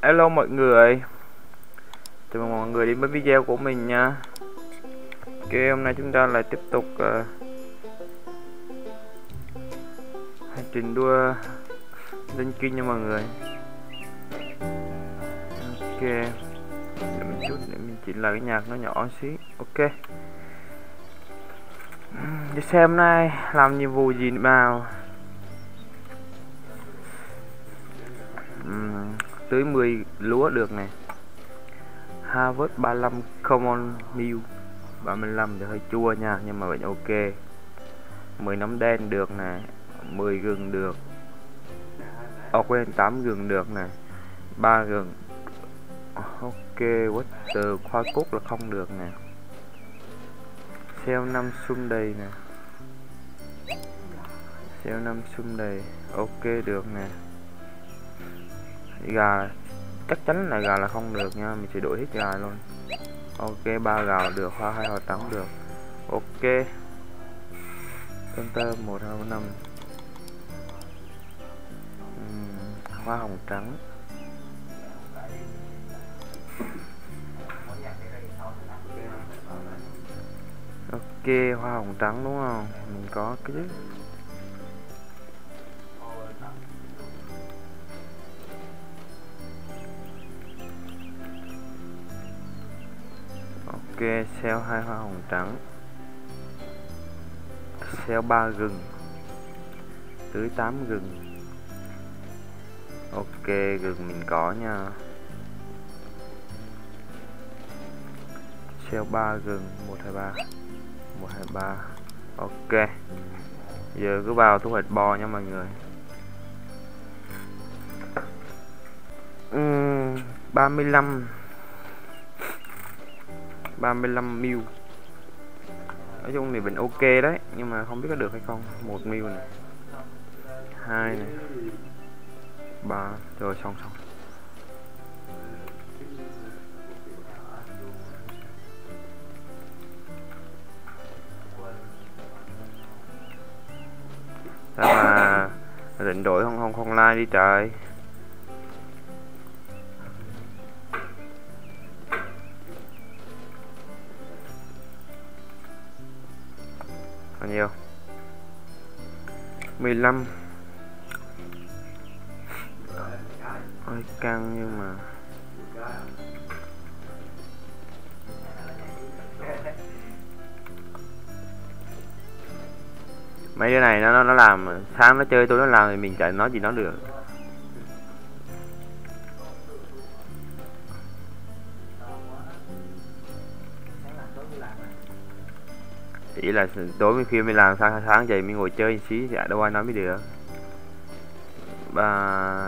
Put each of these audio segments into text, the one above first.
Hello mọi người, chào mừng mọi người đến với video của mình nha. Ok, hôm nay chúng ta lại tiếp tục hành trình đua lên kinh nha mọi người. Ok, để một chút để mình chỉnh lại cái nhạc nó nhỏ xí. Ok, để xem hôm nay làm nhiệm vụ gì nào. Tới 10 lúa được này. Harvest 35 common meal 35 thì hơi chua nha, nhưng mà vẫn ok. 10 nấm đen được này, 10 gừng được. Quên, 8 gừng được này, 3 gừng. Ok, water khoai cốt là không được nè. Xeo 5 sum đầy nè. Xeo 5 sum đầy, ok được nè. Gà chắc chắn là gà là không được nha, mình sẽ đổi hết gà luôn. Ok, 3 gà được, hoa 2 hoa trắng được. Ok. Counter 1 2 5. Hoa hồng trắng. Ok, hoa hồng trắng đúng không? Mình có cái chứ. Ok, sell 2 hoa hồng trắng. Sell 3 gừng. Tới 8 gừng. Ok, gừng mình có nha. Sell 3 gừng, 123. 123. Ok. Giờ cứ vào thu hoạch bò nha mọi người. 35 mil. Nói chung thì vẫn ok đấy, nhưng mà không biết có được hay không. 1 mil này, 2 này, 3, rồi xong. Sao mà định đổi không like đi trời. Bao nhiêu? 15. Hơi căng nhưng mà mấy đứa này nó làm sáng nó chơi tôi nó làm thì mình chả nói gì nó được. Chỉ là tối khi mình làm sáng dậy mình ngồi chơi một xí thì đâu ai nói mới được. Và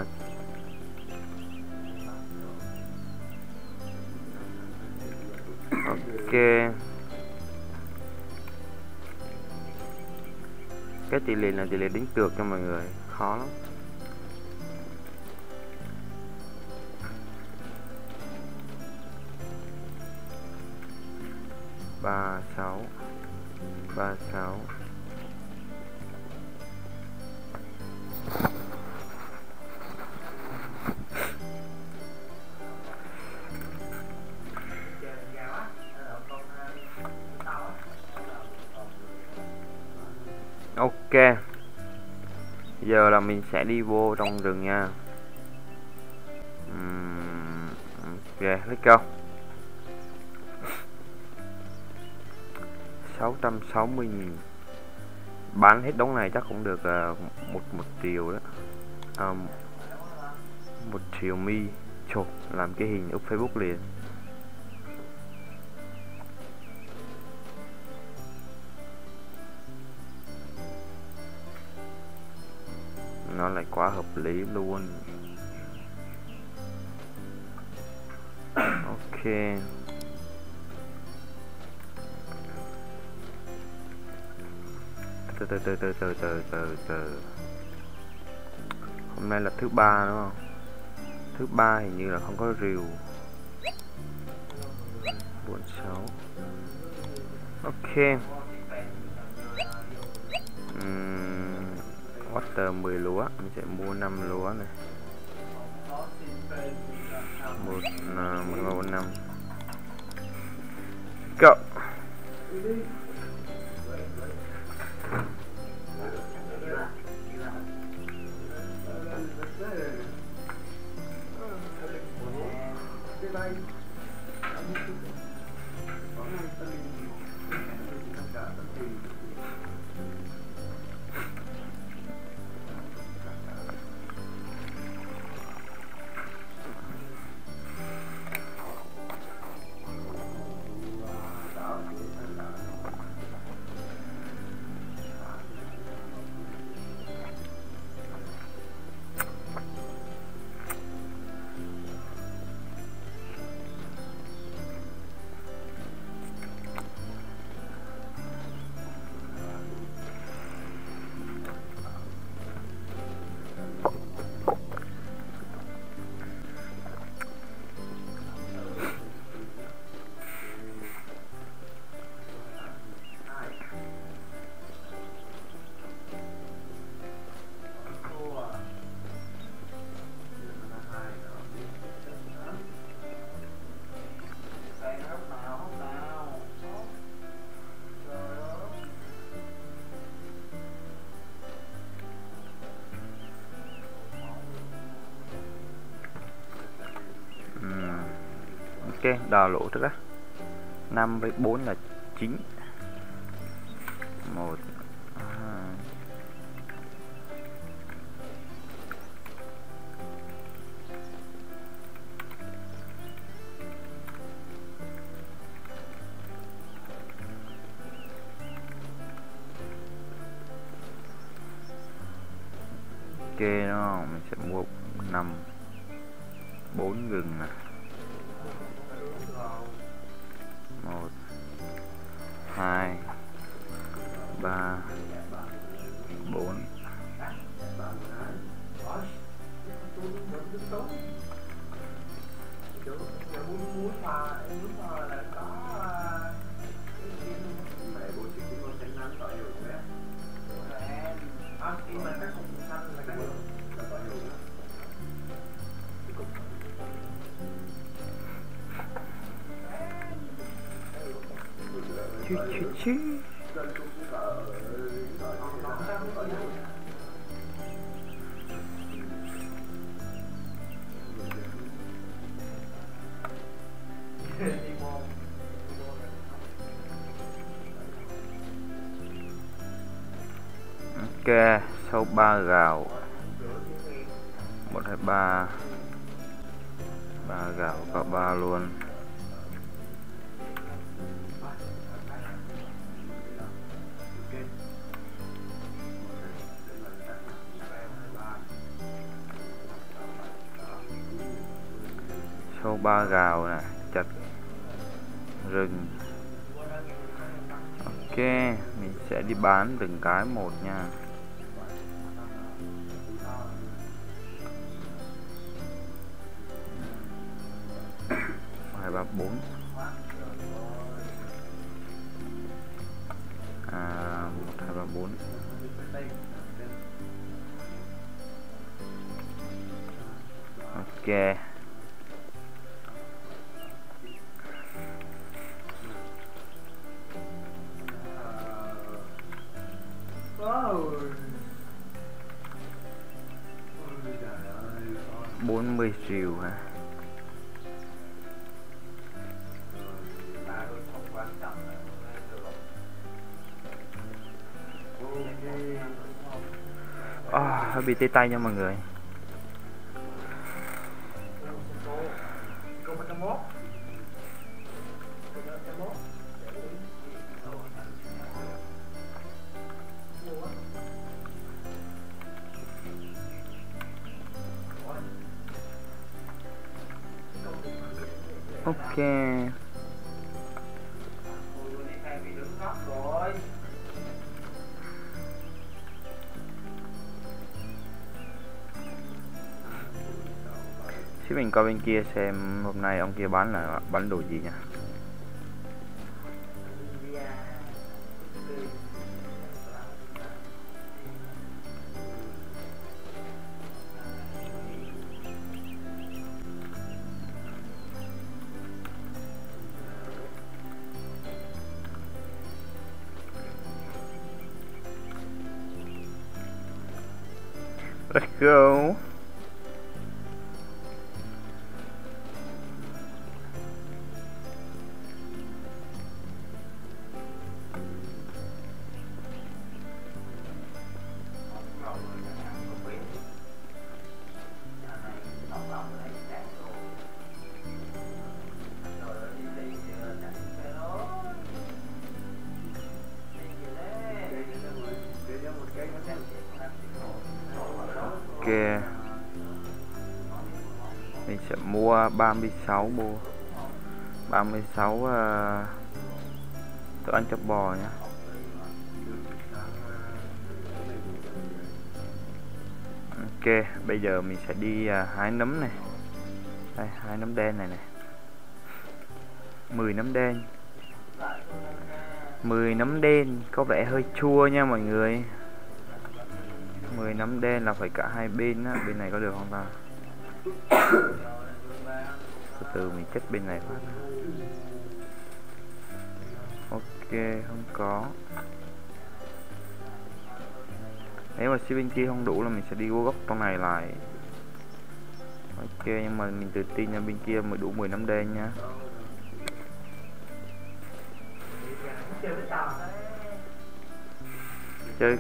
ok, cái tỷ lệ là tỷ lệ đánh cược cho mọi người khó lắm. Ba sáu. Ok, giờ là mình sẽ đi vô trong rừng nha. Ok, let's go. 660.000. Bán hết đống này chắc cũng được một triệu đó. 1 triệu mi. Trời, làm cái hình up Facebook liền. Nó lại quá hợp lý luôn. Ok. Từ. Hôm nay là thứ ba đúng không? Thứ ba hình như là không có rìu. 46. Ok. Water 10 lúa, mình sẽ mua 5 lúa này. Ok, đào lỗ trước á. 5 với 4 là 9. 1 2 ok đó, mình sẽ mua 5 4 gừng nè. 1 2 3 4 chứ. Ok, sau 3 gạo 1 2 3 3 gạo và 3 luôn. Sau 3 gạo nè, chặt rừng. Ok, mình sẽ đi bán từng cái một nha. 2 3 4 1 2 3 4. Ok. $40 triệu hả? Hơi bị tê tay nha mọi người. Ok. Chứ mình coi bên kia xem hôm nay ông kia bán là bán đồ gì nha. Let's go. Mình sẽ mua 36 thức ăn cho bò nhé. Ok, bây giờ mình sẽ đi hái nấm này. Đây, hái nấm đen này này. 10 nấm đen. 10 nấm đen có vẻ hơi chua nha mọi người. 10 nấm đen là phải cả hai bên á, bên này có được không ta? Từ từ mình check bên này phát. Ok, không có. Nếu mà bên kia không đủ là mình sẽ đi vô góc trong này lại. Ok, nhưng mà mình tự tin là bên kia mới đủ 10 nấm đen nha. Chơi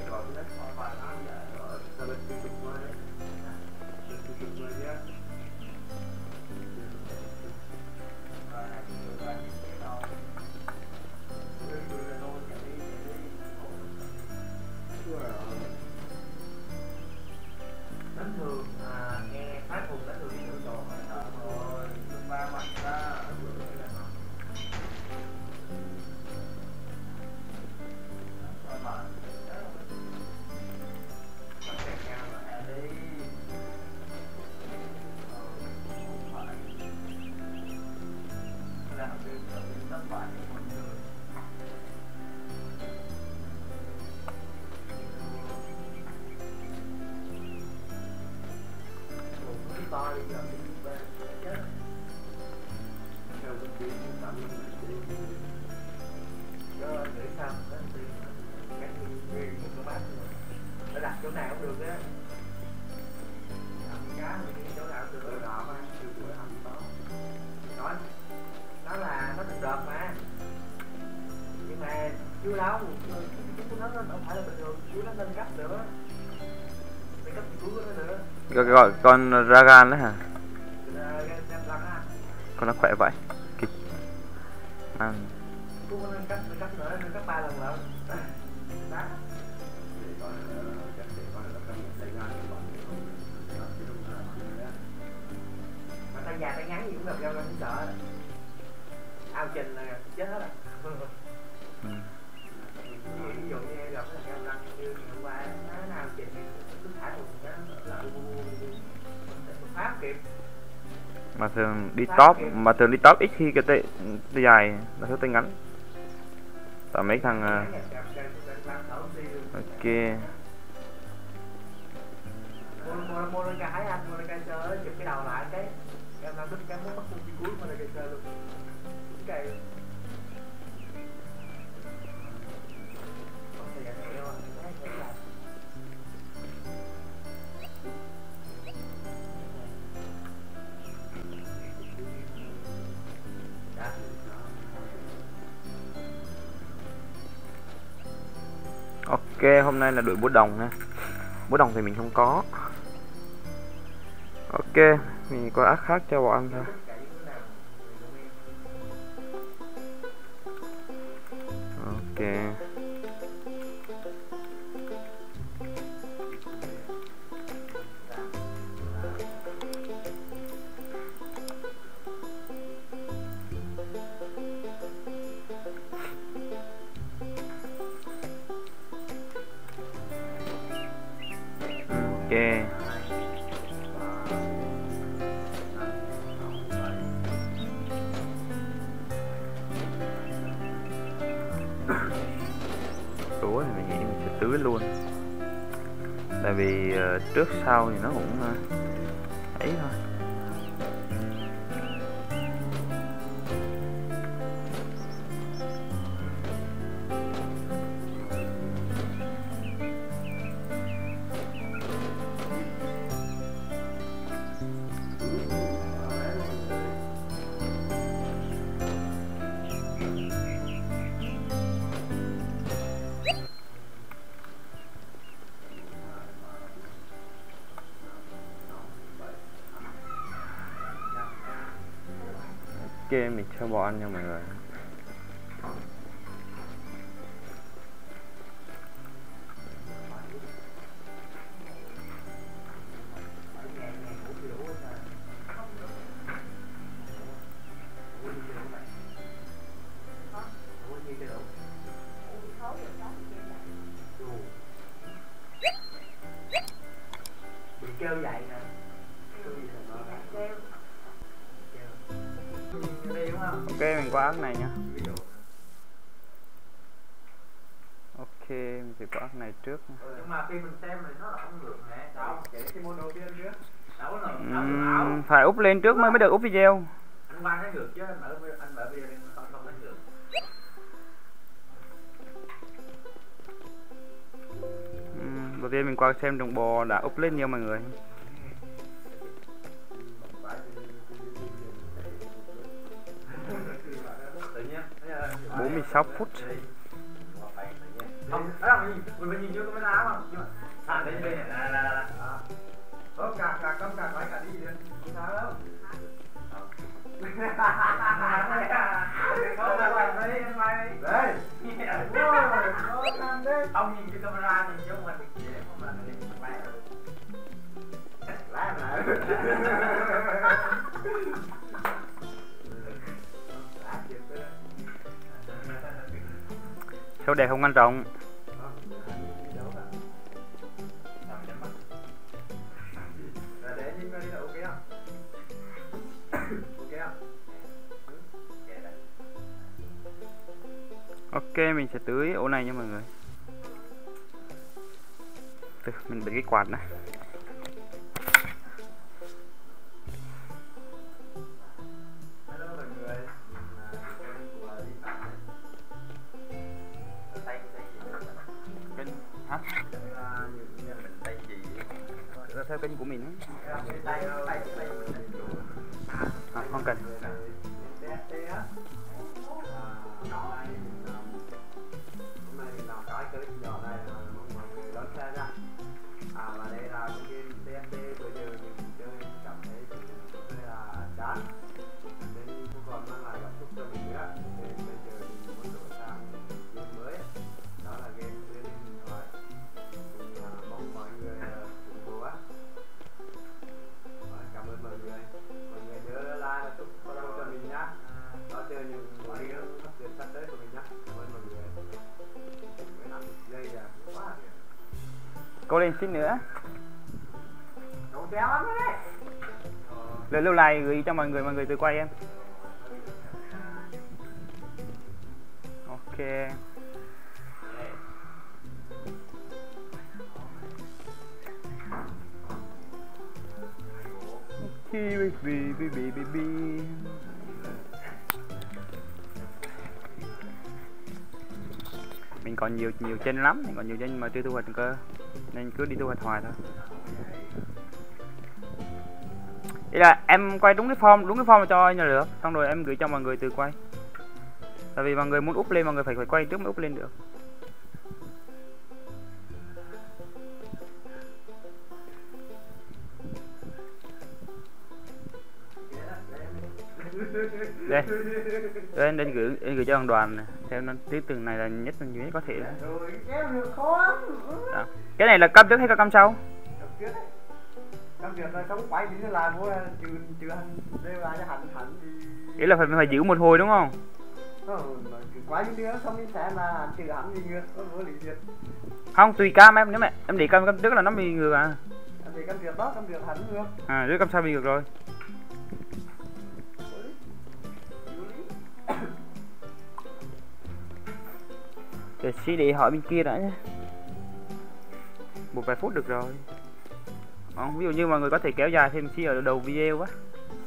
gọi con Dragan đấy hả? Con nó khỏe vậy. Kịch. Tay dài tay ngắn gì cũng gặp nhau không sợ. Ao trình là chết hết rồi. Ví dụ như gặp cái thằng lăng như hôm qua nó ao trình cứ thả thùng nó là pháp kịp. Mà thường đi top ít khi cái tay dài là tay ngắn. Tại mấy thằng ok. Mua lên cái anh, mua lên cái sơ chụp cái đầu lại cái em làm đứt cái muốn bắt cung cuối mà lên cái sơ luôn. Cái ok, hôm nay là đội búa đồng nha. Búa đồng thì mình không có. Ok, mình có ác khác cho bọn anh thôi. Ok. Ok. Lúa thì mình nghĩ mình sẽ tưới luôn. Tại vì trước sau thì nó cũng ấy thôi. Ok, mình cho bò ăn nha mọi người. Ok, mình qua app này nhá. Ok, mình sẽ qua app này trước. Nhưng mà khi mình xem thì nó là không được nè. Đâu, chỉ cái mono kia trước. Phải úp lên trước mới được úp video. Anh qua thấy được chứ anh mở video lên không thấy được. Đầu tiên mình qua xem đồng bò đã úp lên nhiều mọi người. Tự nhiên 46 phút. không, đó là mình nhìn vô camera không? Nhưng mà đây này là cả không cả phải cả đi được. Không sao đâu. Không là bạn đây em mày. Đây. Ông nhìn cái camera nhìn vô mình gì đấy không là mình bay rồi. Lái mà. Số đẹp không quan trọng. Ok, mình sẽ tưới ổ này nha mọi người. Từ mình bật cái quạt này. Hả? Theo kênh của mình không cần. Và đây là cái game TNT bây giờ mình chơi cảm thấy cũng là chán nên không còn mang lại cảm xúc cho mình nữa, nên bây giờ mình muốn đổi sang game mới, đó là game lên điện thoại. Mình mong mọi người ủng hộ á. Cảm ơn mọi người nhớ like và chúc follow cho mình nhá, đó chơi những video phát triển sắp tới của mình nhá. Cảm ơn mọi người. Cái nằm dây là quá Cố lên xíu nữa. Cậu kéo lắm đấy. Lời lâu lại gửi cho mọi người tự quay em. Ok. Baby. Mình còn nhiều chân lắm, mình còn nhiều chân mà chưa thu hoạch cơ, nên cứ đi thu hoạch hoài thôi. Đây là em quay đúng cái form cho là được, xong rồi em gửi cho mọi người tự quay. Tại vì mọi người muốn úp lên mọi người phải quay trước mới úp lên được. Đây em gửi cho đoàn này, theo nó tiếp từng này là nhất nhiều nhất có thể đó. Cái này là cam trước hay cam sau? Cam trước là sống quay đi là mua trừ hành đây là cho hành thì ý là phải giữ một hồi đúng không? quay đi nữa xong mình sẽ là trừ hành gì ngược có vô lý diệt. Không, tùy cam em, nếu mà em để cam trước là nó bị ngược à. Em để cam trước đó, cam trước hành ngược. À, trước cam sau bị ngược rồi. Để suy để hỏi bên kia đã nhé. Một vài phút được rồi. Ví dụ như mọi người có thể kéo dài thêm xí ở đầu video á.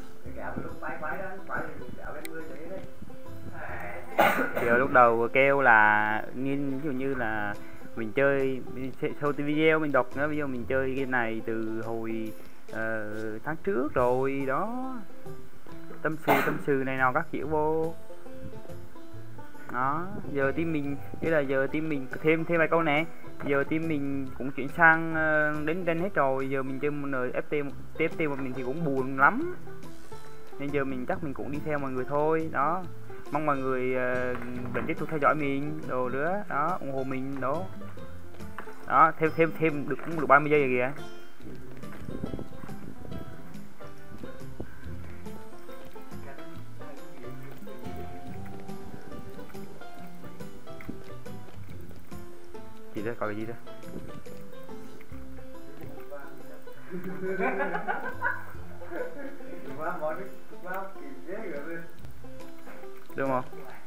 Thì ở lúc đầu kêu là ví dụ như là mình chơi sau video mình đọc nữa, ví dụ mình chơi game này từ hồi tháng trước rồi đó, tâm sự này nào các kiểu vô đó. Giờ team mình đây là giờ team mình thêm vài câu nè, giờ team mình cũng chuyển sang đến hết rồi, giờ mình chơi một TFT một mình thì cũng buồn lắm, nên giờ mình chắc mình cũng đi theo mọi người thôi đó. Mong mọi người vẫn tiếp tục theo dõi mình đồ nữa đó, ủng hộ mình đó. Đó, thêm được cũng được 30 giây rồi kìa. Gì đó, coi cái gì đó. đúng không?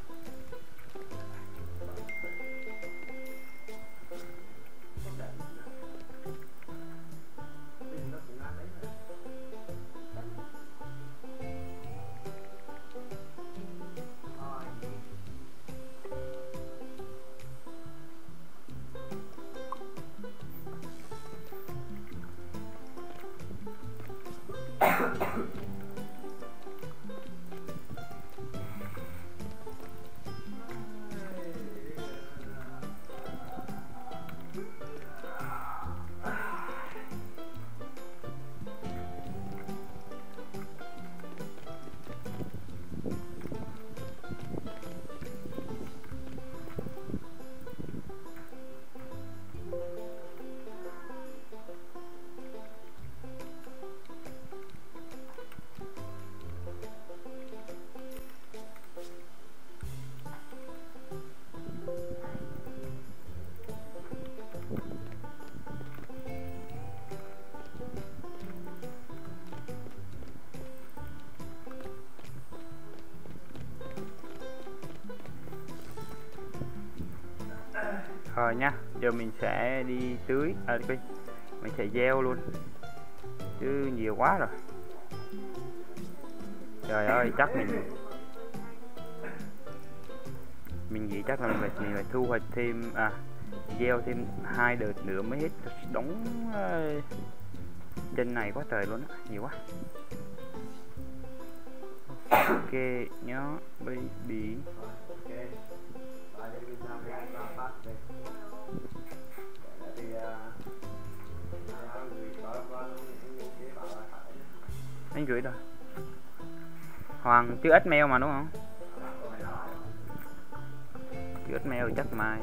Rồi nhá, giờ mình sẽ đi tưới, mình sẽ gieo luôn chứ nhiều quá rồi. Trời ơi, chắc mình nghĩ chắc là mình phải thu hoạch thêm, gieo thêm 2 đợt nữa mới hết đống chân này quá trời luôn á, nhiều quá. Ok nhớ baby. Anh gửi rồi. Hoàng chưa ít mail mà đúng không? Chưa ít mail chắc mai.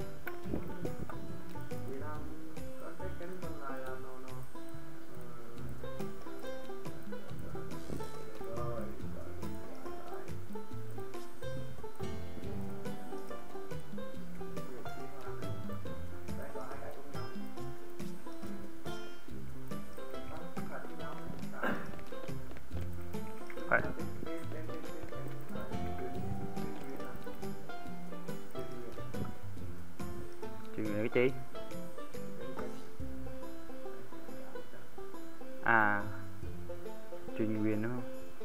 Chuyện này cái chi? À, truyền quyền đúng không?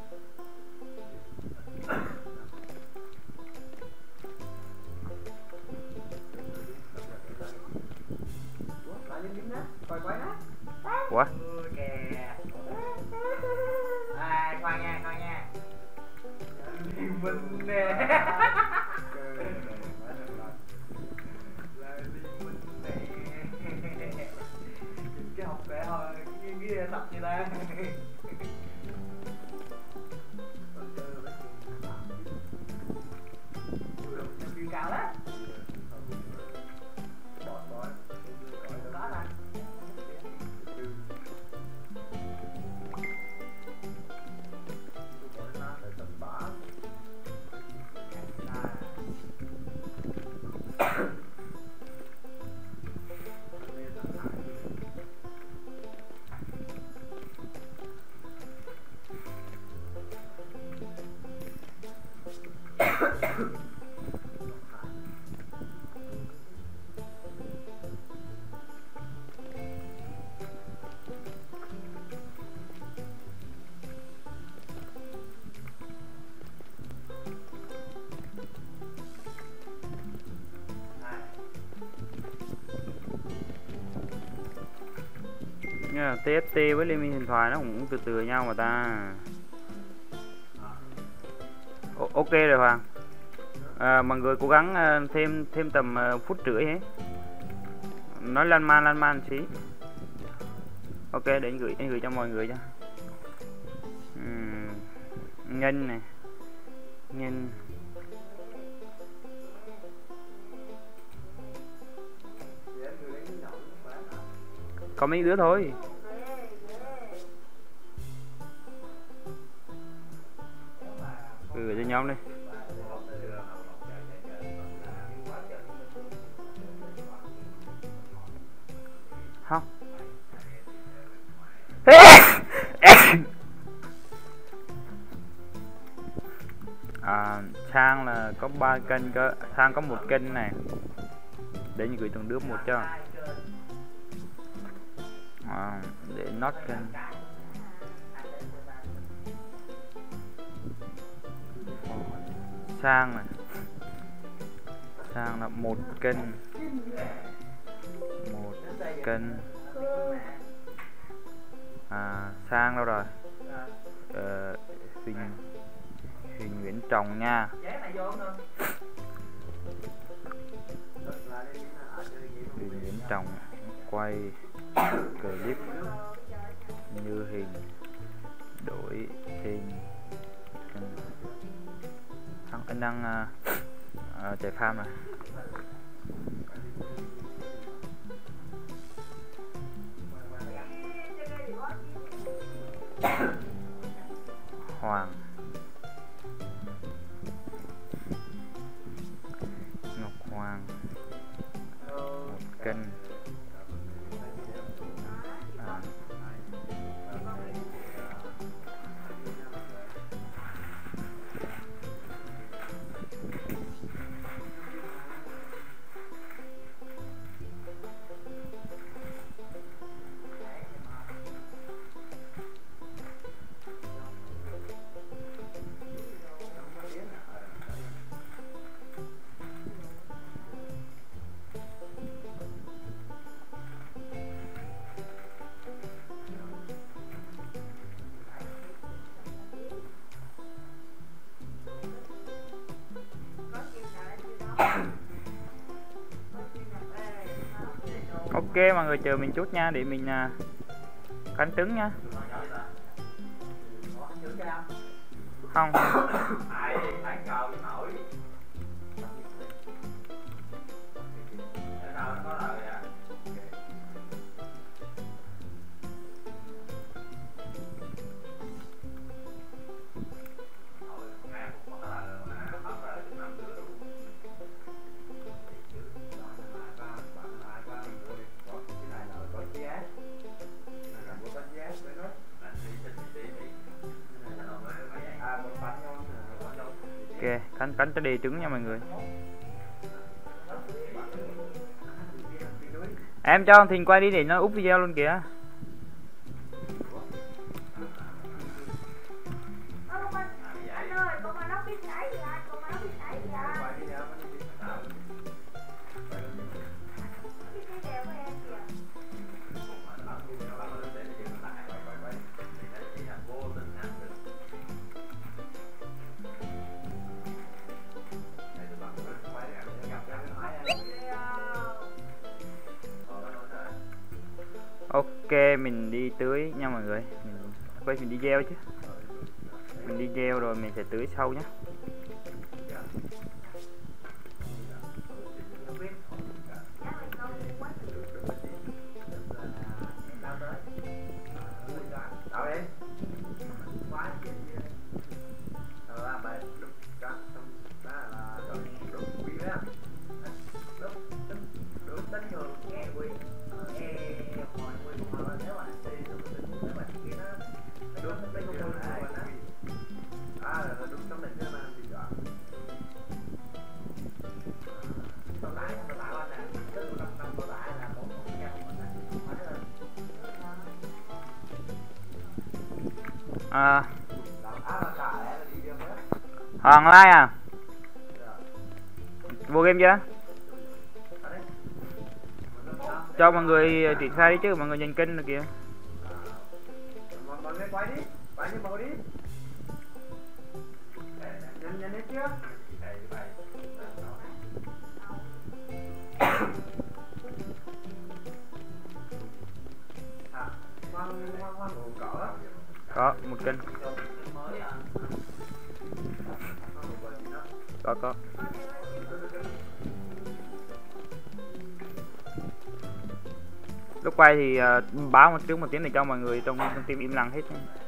Ủa? Khoan nha. Mình nè. Cái học vẽ thôi, cái tập như ta. Cao đó. TFT với Liên minh huyền thoại nó cũng từ từ nhau mà ta. Ok rồi Hoàng. Mọi người cố gắng thêm tầm phút rưỡi hết. Nói lan man xí. Ok, để anh gửi cho mọi người cho. Nhân này. Nhân. Có mấy đứa thôi. Gửi cho nhóm đi. Không. Sang là có 3 kênh cơ, Sang có 1 kênh này. Để như gửi từng đứa một cho. Để nốt kênh. Sang này. Sang là 1 kênh. 1 kênh. Sang đâu rồi? Huỳnh Nguyễn Trọng nha. Huỳnh Nguyễn Trọng quay clip như hình đổi trên anh đang chạy farm này. Hoàng Ngọc Hoàng 1 kênh. Ok mọi người chờ mình chút nha để mình cắn trứng nha. Không. Ok, cắn cho đi trứng nha mọi người. Em cho thằng Thìn quay đi để nó úp video luôn kìa. Ok, mình đi tưới nha mọi người. Mình đi gieo chứ. Mình đi gieo rồi mình sẽ tưới sau nhé. Hoàng like à? Vô game chưa? Cho mọi người triển khai đi chứ, mọi người nhìn kênh rồi kìa. Mọi người quay đi mọi đi. Nhanh hết chưa? Có một kênh. Có. Lúc quay thì báo một tiếng để cho mọi người trong team im lặng hết.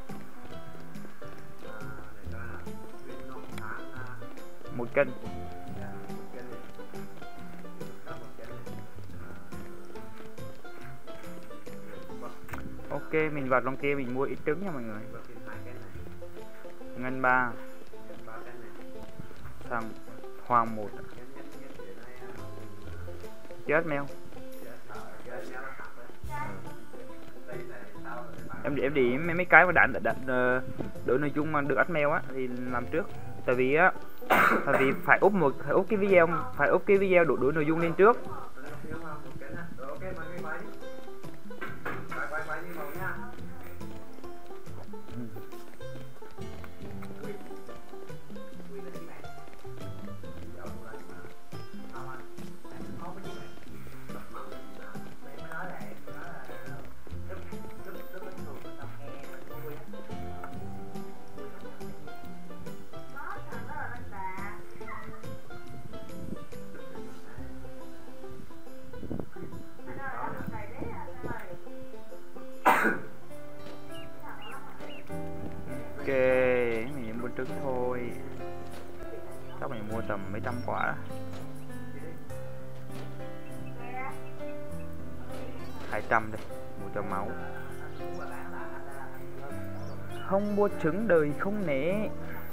Một kênh. Ok, mình vào trong kia mình mua ít trứng nha mọi người. Ngân 3. sang hoang một. Chết mèo. Em để mấy cái mà đạn đổi nội dung mà được ắt mail á thì làm trước. Tại vì phải úp cái video đổi nội dung lên trước. Ok, mình mua trứng thôi. Chắc mình mua tầm mấy trăm quả. 200 đây, mua cho máu. Không mua trứng đời không nể.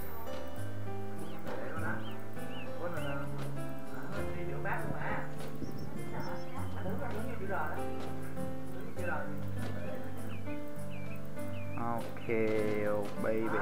Ok, oh baby.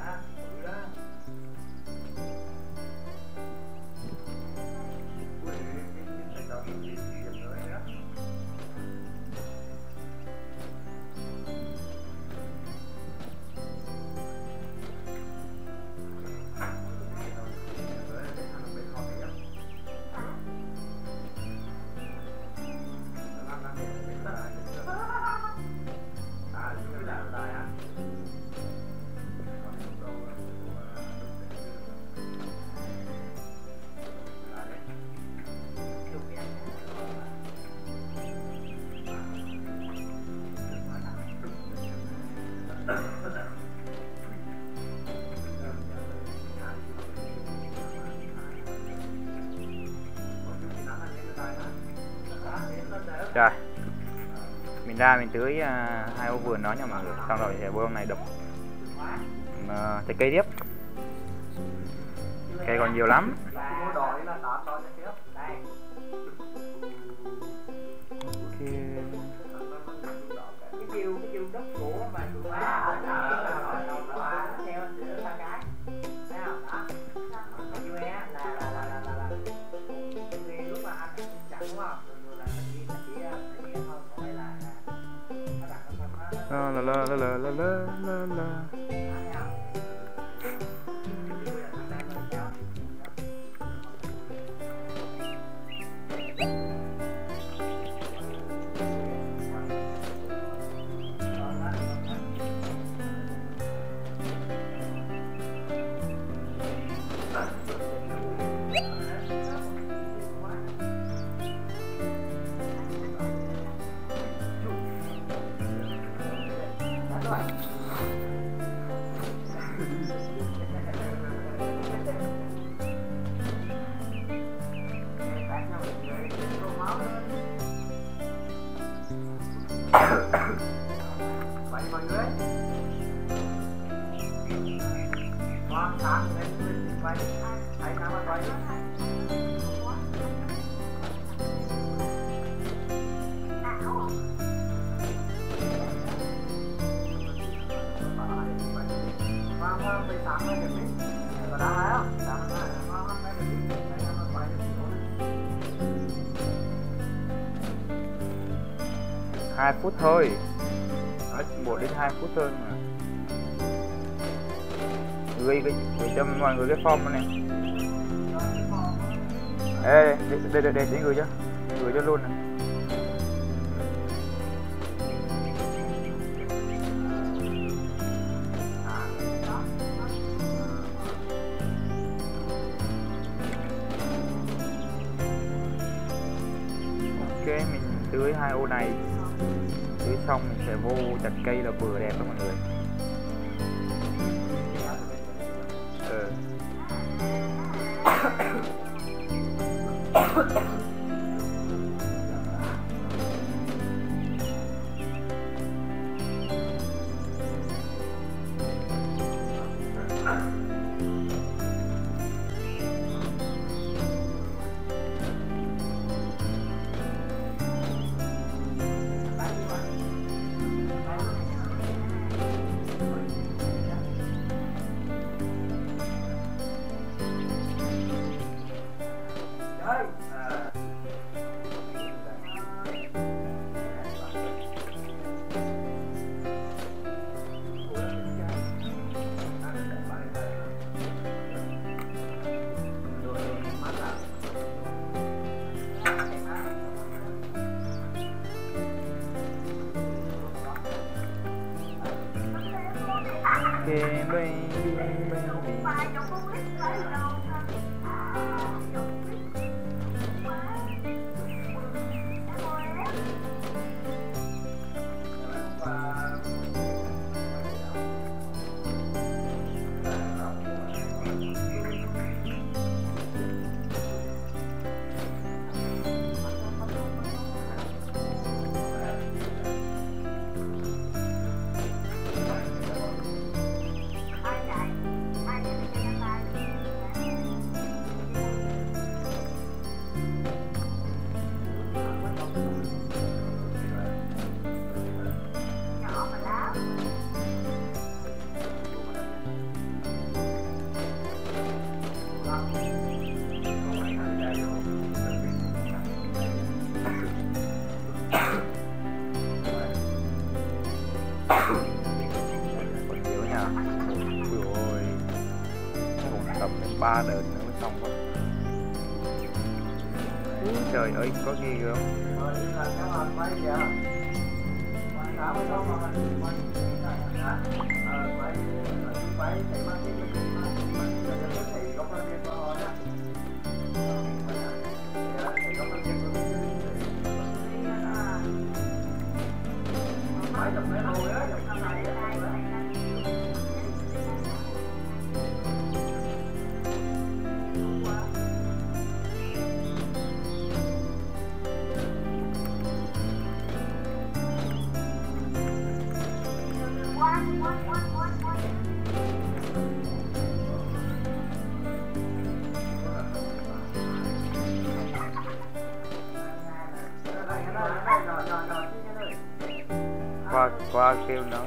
Rồi, mình ra mình tưới 2 ô vườn đó nha mọi người, xong rồi sẽ bơm này đục trái cây tiếp. Cây còn nhiều lắm. La. Hai phút thôi, 1 đến 2 phút thôi mà. Gửi cho mọi người cái form này. Ê, để gửi cho luôn này. Ok, mình tưới 2 ô này. Tưới xong mình sẽ vô chặt cây là vừa đẹp đó mọi người. Còn nhiều nha. Ui ôi, còn tầm đến 3 đợt nữa mới xong quá. Trời ơi, có gì không? Qua kêu nó.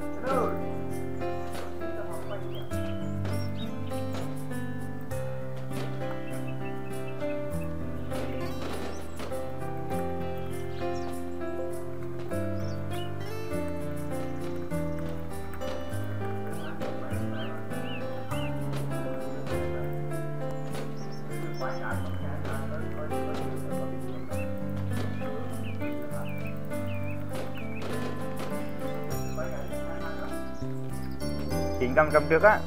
Chị cầm trước á.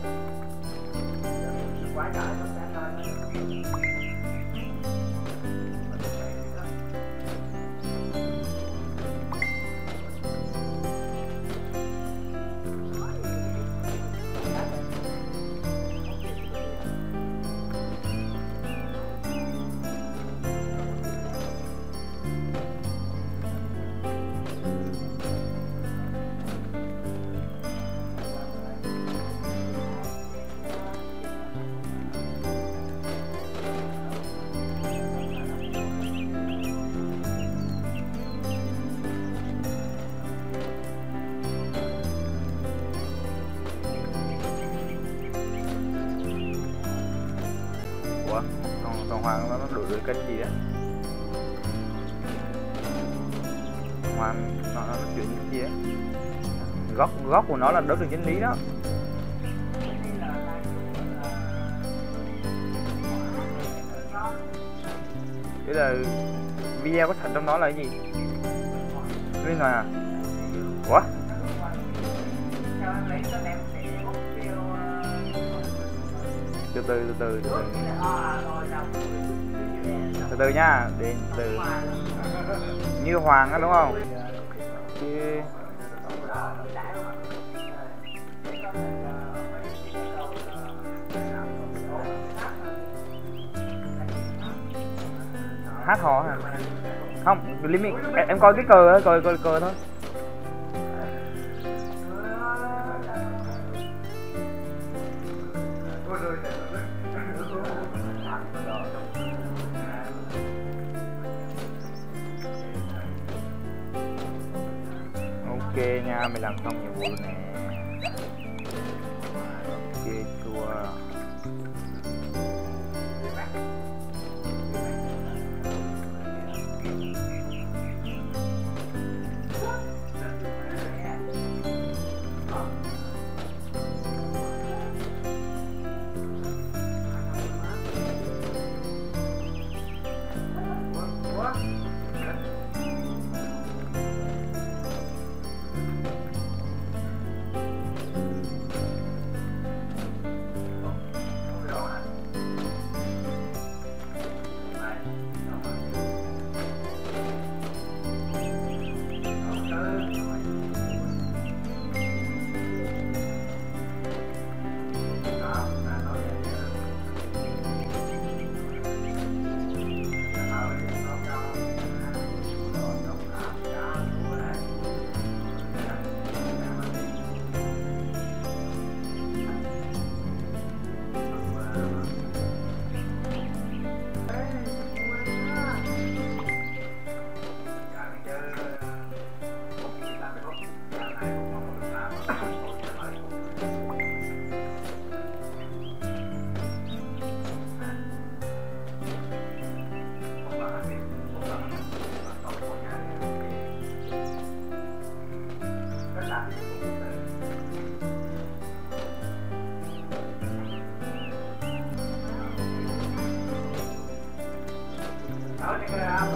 Ủa, còn Hoàng nó đổi kênh gì á? Hoàng nó chuyển cái gì á? Gốc của nó là đấu trường chân lý đó. Thế là video có thật trong đó là cái gì? Bên ngoài à? Ủa? Từ nha, đến từ như Hoàng á đúng không? Chứ... hát hò hả? Không, limit em coi cái cờ thôi, cờ thôi. Ok nha, mình làm xong nhiệm vụ nè. Ok chua.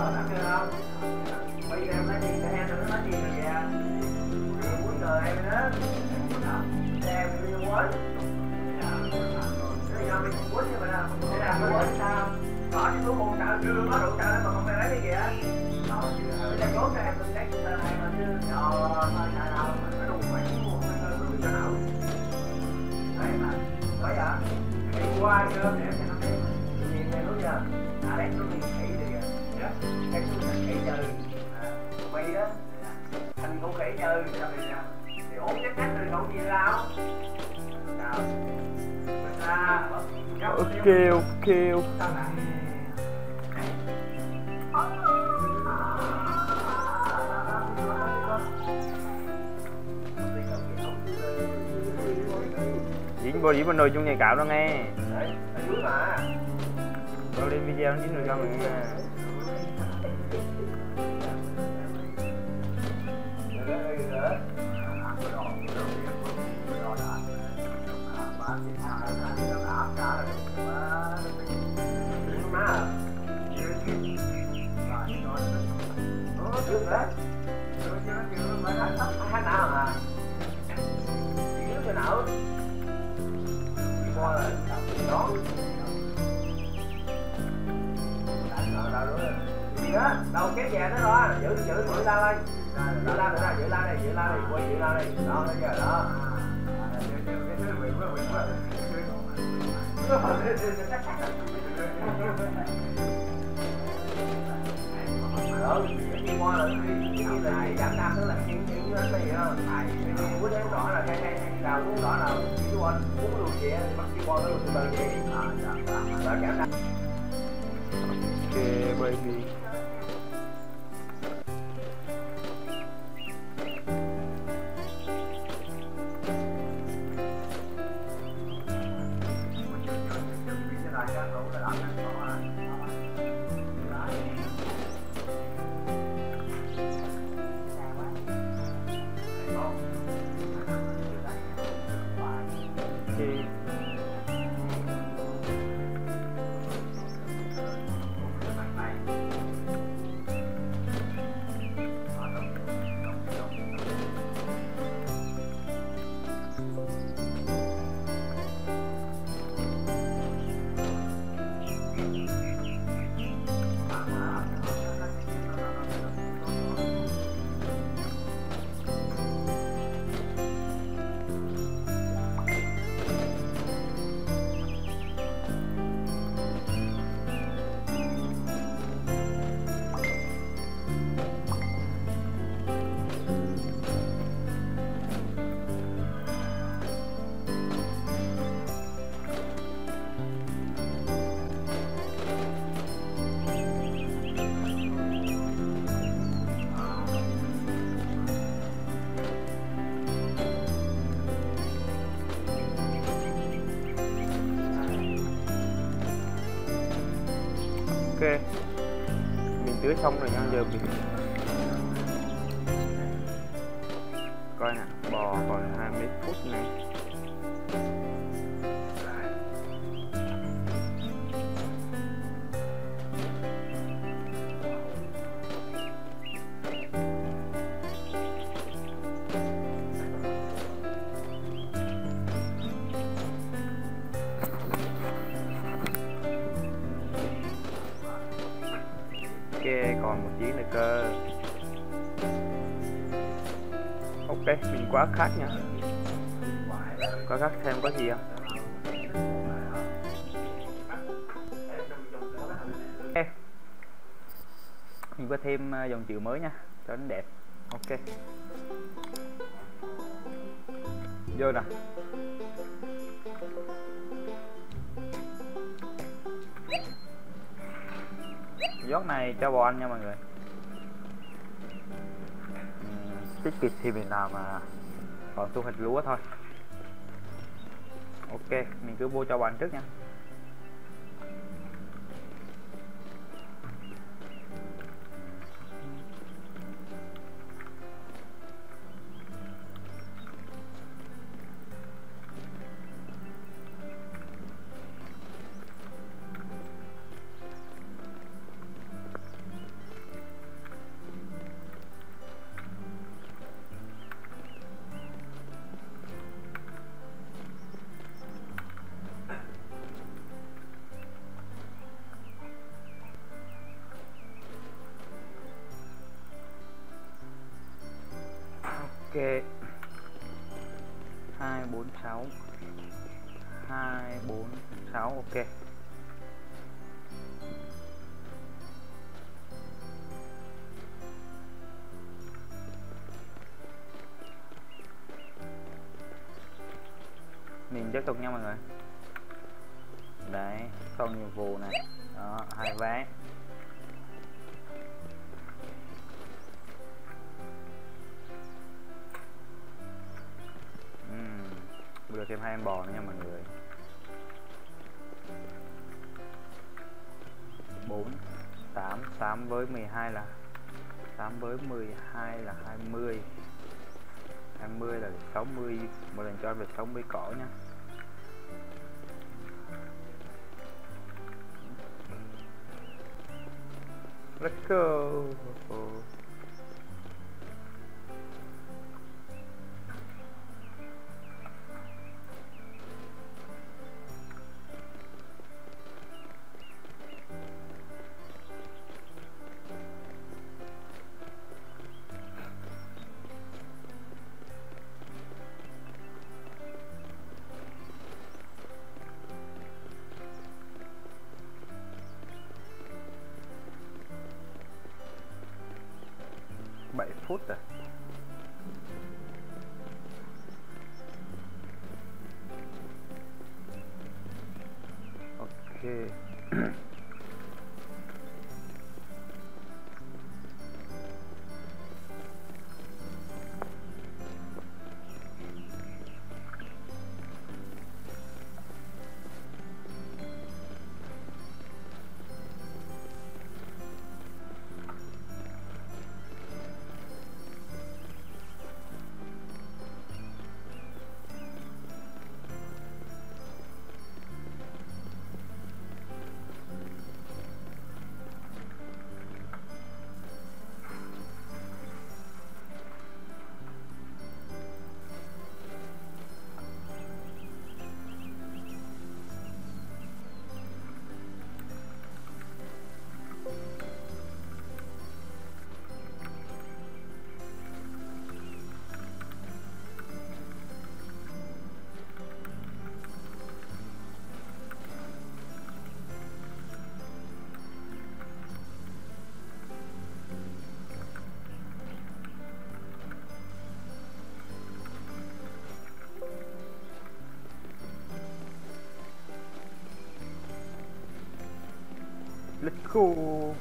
đó đã chưa không? Bây giờ em nói gì cho em rồi nó nói gì rồi kìa. Em muốn cười em đó. Em đi muốn. Bây giờ mình không muốn nhưng mà là không thể làm muốn sao? Có chứ số một chợ chưa có đủ chợ mà không phải lấy cái kìa. Bây giờ chốt cho em tôi lấy cái này mà chứ. Thôi trời đâu mà nó đủ phải mua mà nó đủ cho nào. Đấy mà. Đấy à? Đi qua chưa để em cho nó xem. Nhìn này lúc giờ. Đấy nó nhìn khỉ rồi kìa. Cái số là khỉ chơi. Mày đó. Anh cũng khỉ chơi sao bây giờ? Thì ốm chết chết rồi không gì đâu. Nào. Ok ok. Dính vào nội dung nhạy cảm đó nghe. Đấy, ở dưới mà. Đâu lên video nó dính rồi không nha. Đâu kéo về đó rồi, giữ mũi la lên. Giữ la này, giữ la này, quay giữ la này. Đó, thấy chưa? Đó. Đó, đi qua là giảm năm tức là những cái gì đó. Cái muốn thấy rõ là cái nào muốn rõ là cái quan muốn luôn gì thì bắt đi qua nó từ từ gì. Đó giảm năm. Ok baby. Ok, mình tưới xong rồi nha, giờ mình coi nè, bò còn 20 phút này. Ok, còn một chuyến nữa cơ. Ok, mình quá khác nha. Quá khác xem có gì không. Ok, mình có thêm dòng chữ mới nha, cho nó đẹp. Ok, vô nè. Giót này cho bò ăn nha mọi người. Tiết kịp thì mình làm mà còn thu hoạch lúa thôi. Ok, mình cứ vô cho bò ăn trước nha. Ok, 246 246 ok. Mình tiếp tục nha mọi người. Đấy, xong nhiệm vụ này. Đó, 2 vé. Được thêm 2 em bò nữa nha mọi người. 4 8 8 với 12 là 8 với 12 là 20. 20 là 60, một lần cho em được 60 cỏ nha. Let's go. Phút rồi. Ok. Let's go.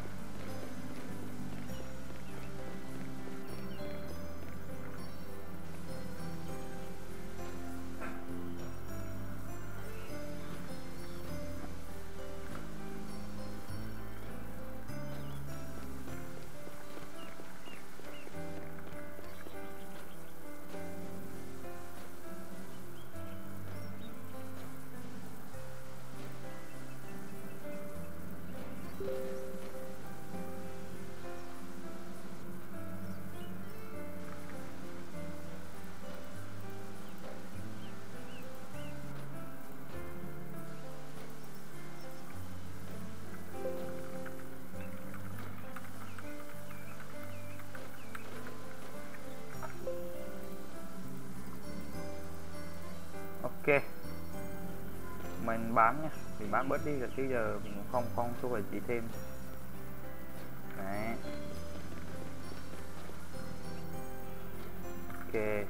Ok, mình bán nha, mình bán bớt đi rồi chứ giờ mình cũng không thu hồi chỉ thêm. Đấy. Ok.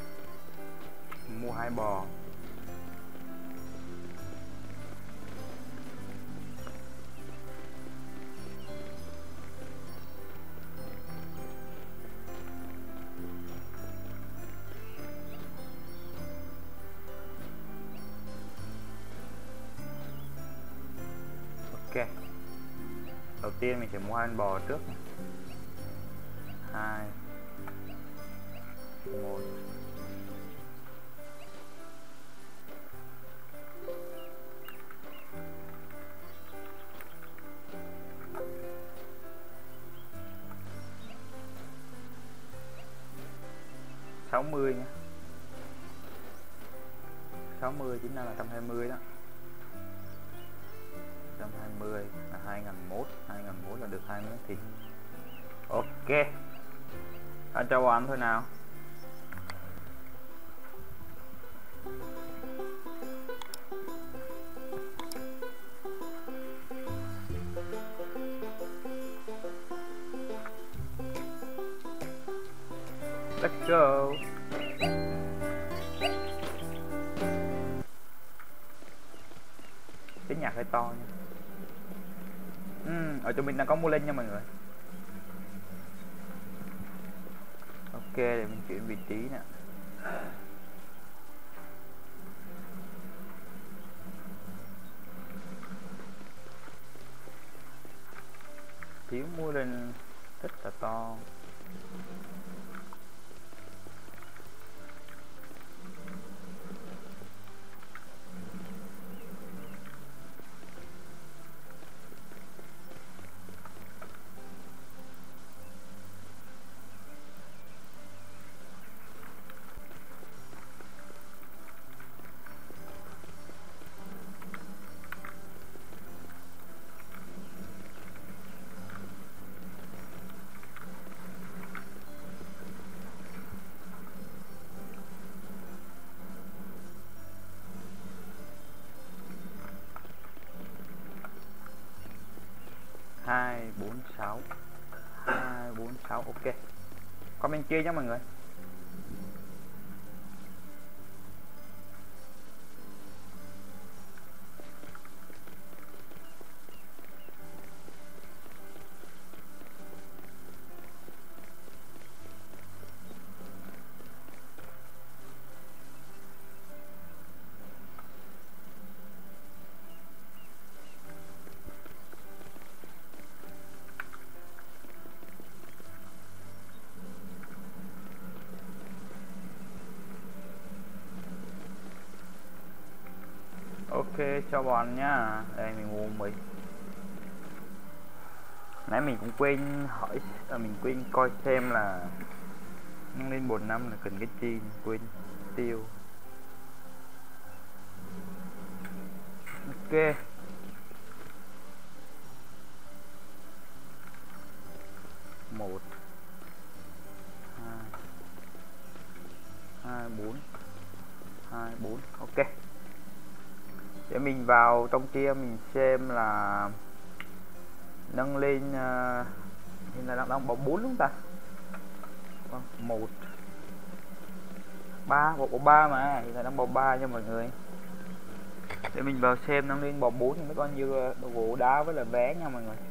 Mua 2 bò. Ok, đầu tiên mình sẽ mua 2 con bò trước này. 2 1 60 nha. 60 chính là 120 đó. 120 là 2001, 2001 là được 2 miếng thịt. Ok, anh cho vào ăn thôi nào. Let's go. Tiếng nhạc hơi to nha. Ở chỗ mình đang có mua lên nha mọi người. Ok, để mình chuyển vị trí nè. Thiếu mua lên rất là to. Hai bốn sáu, 246. Ok, comment chia nhé mọi người. Ok, cho bọn nhá. Đây mình mua mì. Nãy mình cũng quên hỏi, mình quên coi xem là nâng lên 1 năm là cần cái chi, quên tiêu. Ok, 1 2 2 4 2 4. Ok, để mình vào trong kia mình xem là nâng lên hiện là đang bộ 4 đúng ta. 1 3, bộ 3 mà hiện là đang bộ 3 nha mọi người. Để mình vào xem nâng lên bộ 4 thì mới bao nhiêu đồ gỗ đá với là vé nha mọi người.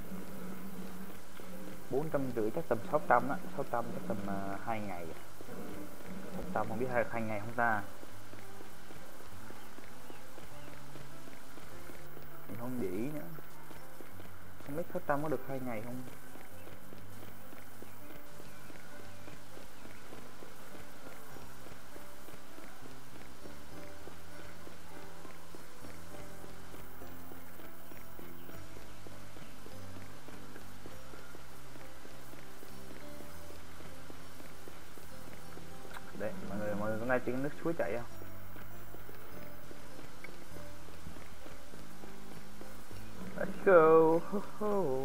450 chắc tầm 600 á, 600 chắc tầm 2 ngày. 600 không biết 2 ngày không ta. Mình không để ý nữa. Không biết 600 có được 2 ngày không. Đấy, mọi người có nghe tiếng nước suối chảy không? Let's go.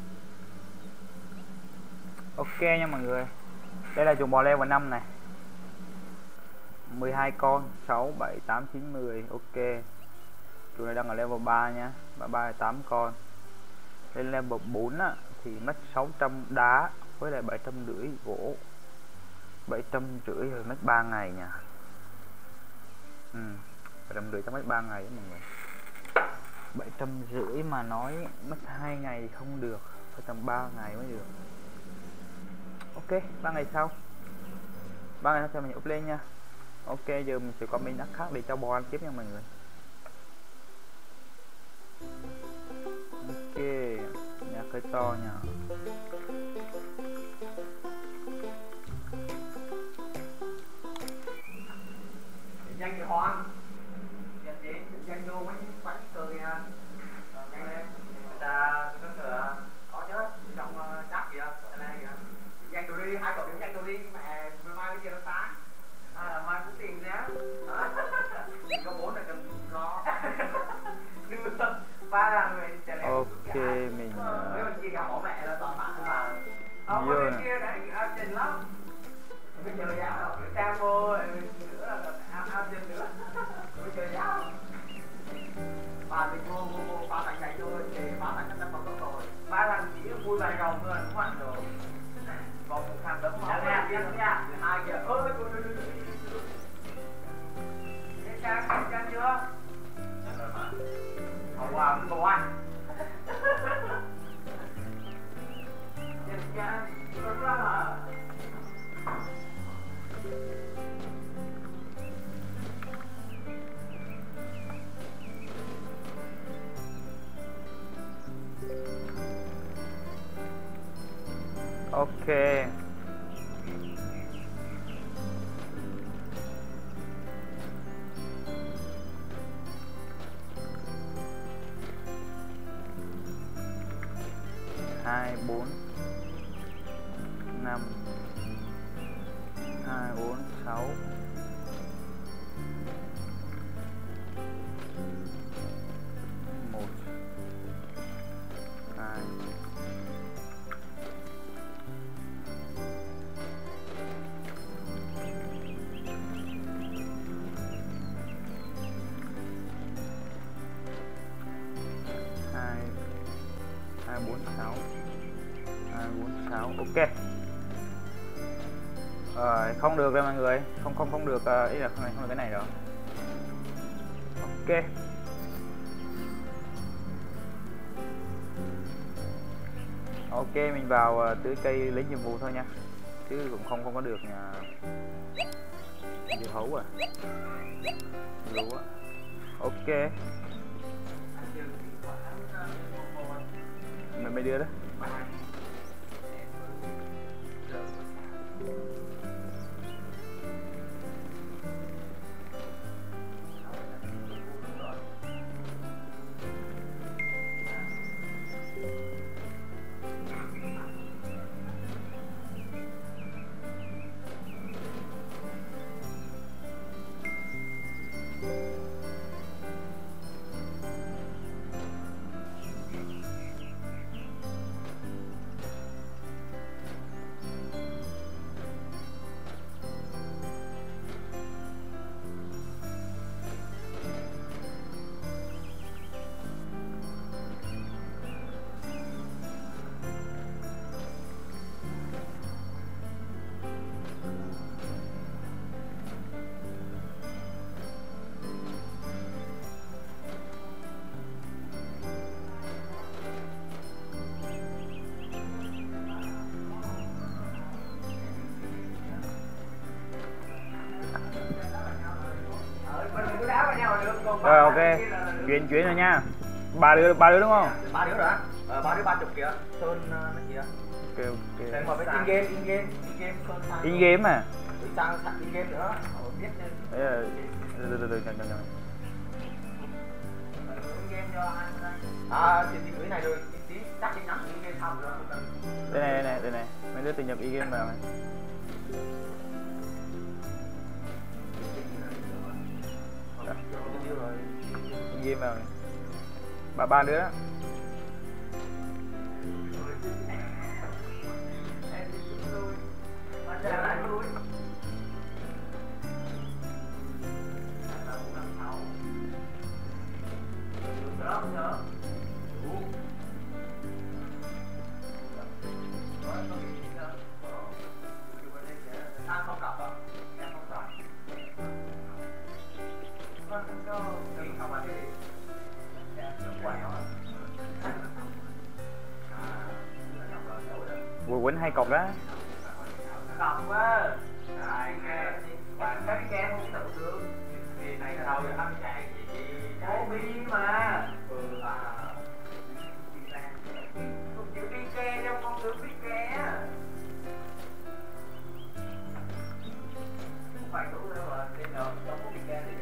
Ok nha mọi người. Đây là chuồng bò level 5 này. 12 con, 6 7 8 9 10. Ok. Chú này đang ở level 3 nha. 3 là 8 con. Lên level 4 á thì mất 600 đá với lại 750 gỗ. 750 rồi mất 3 ngày nha. 750 chắc mất 3 ngày đó mọi người. 750 mà nói mất 2 ngày không được, phải tầm 3 ngày mới được. Ok, 3 ngày sau. 3 ngày sau mình up lên nha. Ok, giờ mình sẽ có mình đắt khác để cho bò ăn tiếp nha mọi người. Ok, nhà cây to nha. Nhanh cái hoang. Nhanh vô mấy bánh cười kìa. Nhanh lên. Người ta có chứ, trong chat kìa, này kìa. Nhanh đồ đi, 2 cậu điểm nhanh đồ đi, mẹ mai cái kia nó sáng. Mai cũng tiền nhé. Có 4 là đừng lo. Ba là người trả lẽ. Ok, mình Nếu mình chia cả bỏ mẹ là toàn bạn là. Không, bên kia đấy trình lắm. Bây giờ giáo rồi, cam vô nữa là ao trình nữa. Bây giờ giáo. Bà thì vô ba thằng chạy vô thì ba thằng chắc bằng tốt rồi. Ba thằng chỉ vui bài rồng thôi, đúng không rồi. Còn một thằng đấm máu nha. Hai kìa. Ôi Thế sang chưa? Nhanh rồi mà. Wow, cái bộ anh. Nhìn nha, con ra mà. ok. Hai bốn năm 2 4 6 1 2 2 4 6 2 4 6. Ok. Không được rồi mọi người, không được, ý là không được cái này rồi. Ok. Ok, mình vào tưới cây lấy nhiệm vụ thôi nha, chứ cũng không có được nhà dưa hấu à, lúa. Ok, mấy đứa đó. Rồi ok, chuyển rồi nha. Ba đứa đúng không? Ba đứa rồi á. Ba đứa 30 kìa. Sơn nó kìa. Ok ok. Mà với in game Sơn sang. In game à? Sang in game nữa. Biết nên. Từ nhận. Game cho anh. Thì gửi này rồi tí chắc cái nhắn in game xong rồi. Đây này. Mấy đứa tìm nhập in game vào này. In game vào này. Ba đứa đó. quên hay cọc đó. Cọc á. Cái kem không tự được. Thì này là đâu giờ ăn chạy gì cái bi mà. Không chịu đi ke đâu, không được đi ke. Không phải đủ đâu mà nên là không có bị ke thì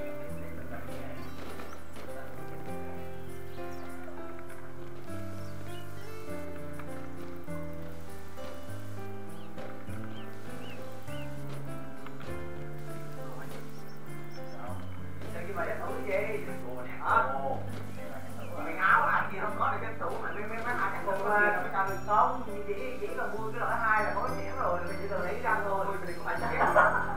không, chỉ là mua cái loại 2 là có nhãn rồi, mình chỉ cần lấy răng thôi, mình cũng phải chắc chắn.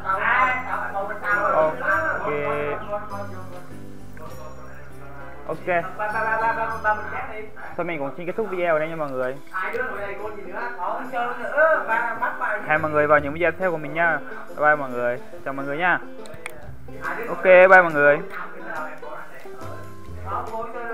Ok. Thôi mình cũng xin kết thúc video ở đây nha mọi người. Hẹn mọi người vào những video tiếp theo của mình nha. Bye mọi người. Chào mọi người nha. Ok, bye mọi người.